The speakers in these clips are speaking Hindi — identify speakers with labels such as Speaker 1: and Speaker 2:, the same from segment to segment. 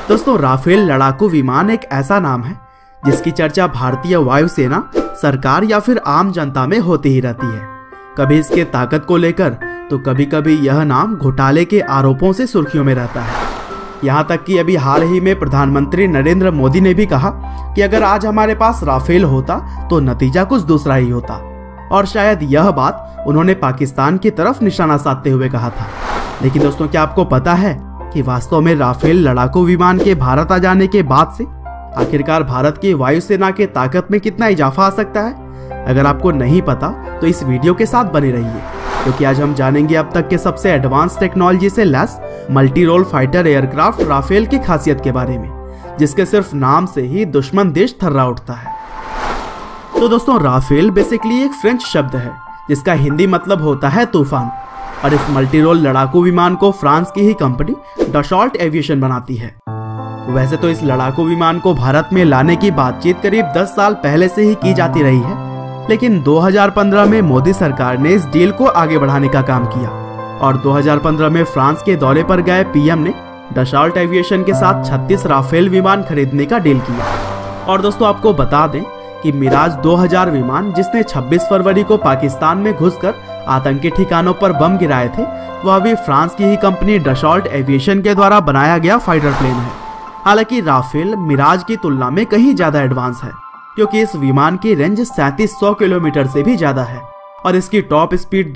Speaker 1: दोस्तों, राफेल लड़ाकू विमान एक ऐसा नाम है जिसकी चर्चा भारतीय वायुसेना, सरकार या फिर आम जनता में होती ही रहती है। कभी इसके ताकत को लेकर तो कभी कभी यह नाम घोटाले के आरोपों से सुर्खियों में रहता है। यहाँ तक कि अभी हाल ही में प्रधानमंत्री नरेंद्र मोदी ने भी कहा कि अगर आज हमारे पास राफेल होता तो नतीजा कुछ दूसरा ही होता, और शायद यह बात उन्होंने पाकिस्तान की तरफ निशाना साधते हुए कहा था। लेकिन दोस्तों, क्या आपको पता है कि वास्तव में राफेल लड़ाकू विमान के भारत आ जाने के बाद से आखिरकार भारत की वायुसेना के ताकत में कितना इजाफा आ सकता है? अगर आपको नहीं पता तो इस वीडियो के साथ बने रहिए, क्योंकि आज हम जानेंगे अब तक के सबसे एडवांस टेक्नोलॉजी से लैस मल्टीरोल फाइटर एयरक्राफ्ट राफेल की खासियत के बारे में, जिसके सिर्फ नाम से ही दुश्मन देश थर्रा उठता है। तो दोस्तों, राफेल बेसिकली एक फ्रेंच शब्द है जिसका हिंदी मतलब होता है तूफान, और इस मल्टीरोल लड़ाकू विमान को फ्रांस की ही कंपनी डसॉल्ट एविएशन बनाती है। वैसे तो इस लड़ाकू विमान को भारत में लाने की बातचीत करीब 10 साल पहले से ही की जाती रही है, लेकिन 2015 में मोदी सरकार ने इस डील को आगे बढ़ाने का काम किया और 2015 में फ्रांस के दौरे पर गए पीएम ने डसॉल्ट एविएशन के साथ 36 राफेल विमान खरीदने का डील किया। और दोस्तों, आपको बता दें कि मिराज 2000 विमान, जिसने 26 फरवरी को पाकिस्तान में घुसकर आतंकी ठिकानों पर बम गिराए थे, वह अभी फ्रांस की ही कंपनी डसॉल्ट एविएशन के द्वारा बनाया गया फाइटर प्लेन है। हालांकि राफेल मिराज की तुलना में कहीं ज्यादा एडवांस है, क्योंकि इस विमान की रेंज 3700 किलोमीटर से भी ज्यादा है और इसकी टॉप स्पीड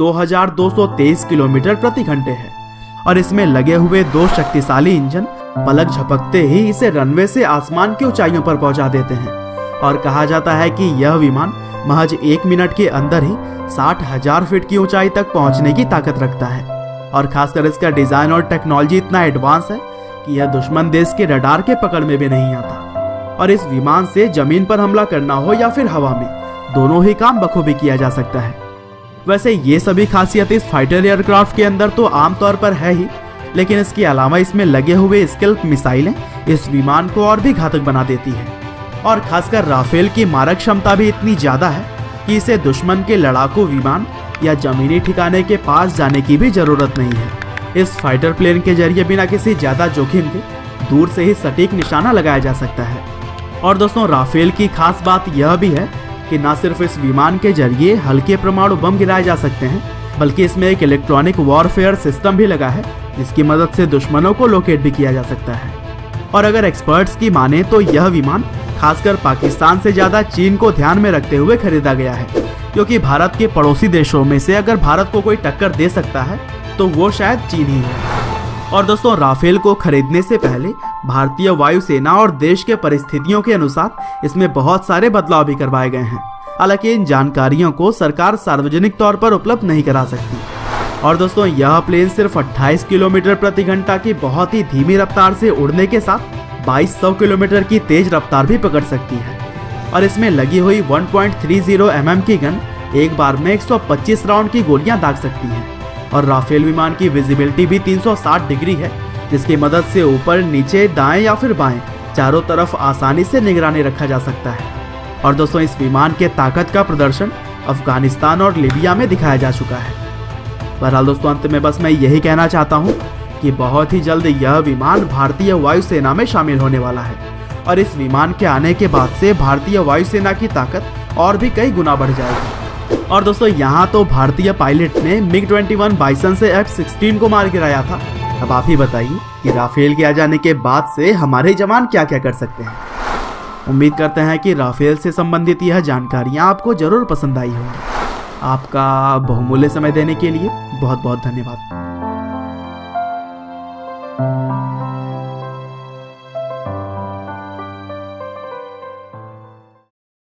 Speaker 1: 2223 किलोमीटर प्रति घंटे है। और इसमें लगे हुए 2 शक्तिशाली इंजन पलक झपकते ही इसे रनवे से आसमान की ऊंचाइयों पर पहुंचा देते हैं। और कहा जाता है कि यह विमान महज 1 मिनट के अंदर ही 60,000 फीट की ऊंचाई तक पहुंचने की ताकत रखता है। और खासकर इसका डिजाइन और टेक्नोलॉजी इतना एडवांस है कि यह दुश्मन देश के रडार के पकड़ में भी नहीं आता। और इस विमान से जमीन पर हमला करना हो या फिर हवा में, दोनों ही काम बखूबी किया जा सकता है। वैसे ये सभी खासियत इस फाइटर एयरक्राफ्ट के अंदर तो आमतौर पर है ही, लेकिन इसके अलावा इसमें लगे हुए स्केल्प मिसाइलें इस विमान को और भी घातक बना देती है। और खासकर राफेल की मारक क्षमता भी इतनी ज्यादा है कि इसे दुश्मन के लड़ाकू विमान या जमीनी ठिकाने के पास जाने की भी जरूरत नहीं है। इस फाइटर प्लेन के जरिए बिना किसी ज्यादा जोखिम के दूर से ही सटीक निशाना लगाया जा सकता है। और दोस्तों, राफेल की खास बात यह भी है कि न सिर्फ इस विमान के जरिए हल्के परमाणु बम गिराए जा सकते हैं, बल्कि इसमें एक इलेक्ट्रॉनिक वॉरफेयर सिस्टम भी लगा है, जिसकी मदद से दुश्मनों को लोकेट भी किया जा सकता है। और अगर एक्सपर्ट्स की माने तो यह विमान खासकर पाकिस्तान से ज्यादा चीन को ध्यान में रखते हुए खरीदा गया है, क्योंकि भारत के पड़ोसी देशों में से अगर भारत को कोई टक्कर दे सकता है तो वो शायद चीन ही है। और दोस्तों, राफेल को खरीदने से पहले भारतीय वायुसेना और देश के परिस्थितियों के अनुसार इसमें बहुत सारे बदलाव भी करवाए गए हैं। हालांकि इन जानकारियों को सरकार सार्वजनिक तौर पर उपलब्ध नहीं करा सकती। और दोस्तों, यह प्लेन सिर्फ 28 किलोमीटर प्रति घंटा की बहुत ही धीमी रफ्तार से उड़ने के साथ 2200 किलोमीटर की तेज रफ्तार भी पकड़ सकती है। और इसमें लगी हुई 1.30 mm की गन एक बार में 125 राउंड की गोलियां दाग सकती है। और राफेल विमान की विजिबिलिटी भी 360 डिग्री है, जिसकी मदद से ऊपर, नीचे, दाएं या फिर बाएं चारों तरफ आसानी से निगरानी रखा जा सकता है। और दोस्तों, इस विमान के ताकत का प्रदर्शन अफगानिस्तान और लीबिया में दिखाया जा चुका है। बहरहाल दोस्तों, अंत में बस मैं यही कहना चाहता हूँ कि बहुत ही जल्द यह विमान भारतीय वायुसेना में शामिल होने वाला है, और इस विमान के आने के बाद से भारतीय वायुसेना की ताकत और भी कई गुना बढ़ जाएगी। और दोस्तों, यहाँ तो भारतीय पायलट ने MiG-21 बाइसन से F-16 को मार गिराया था। अब आप ही बताइए कि राफेल के आ जाने के बाद से हमारे जवान क्या क्या कर सकते हैं। उम्मीद करते हैं कि राफेल से संबंधित यह जानकारियाँ आपको जरूर पसंद आई होंगी। आपका बहुमूल्य समय देने के लिए बहुत बहुत धन्यवाद।